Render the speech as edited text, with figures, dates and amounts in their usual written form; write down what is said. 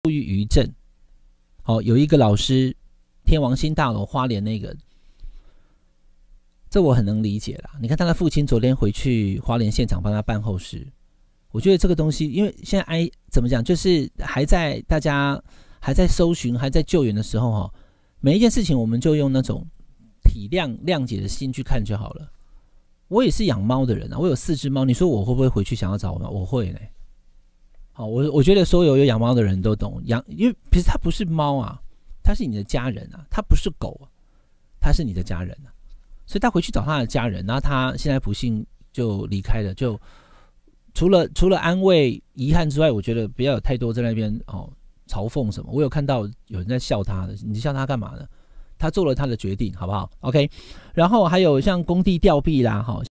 郁余症。有一个老师，天王星大楼花莲那个，这我很能理解啦。你看他的父亲昨天回去花莲现场帮他办后事，我觉得这个东西，因为现在怎么讲，就是大家还在搜寻、还在救援的时候，每一件事情我们就用那种体谅解的心去看就好了。我也是养猫的人啊，我有4只猫，你说我会不会回去想要找我吗？我会呢。我觉得所有养猫的人都懂因为其实它不是猫啊，它是你的家人啊，它不是狗啊，它是你的家人啊，所以他回去找他的家人，然后他现在不幸就离开了，就除了安慰遗憾之外，我觉得不要有太多在那边嘲讽什么。我有看到有人在笑他的，你笑他干嘛呢？他做了他的决定，好不好 ？OK， 然后还有像工地吊臂啦，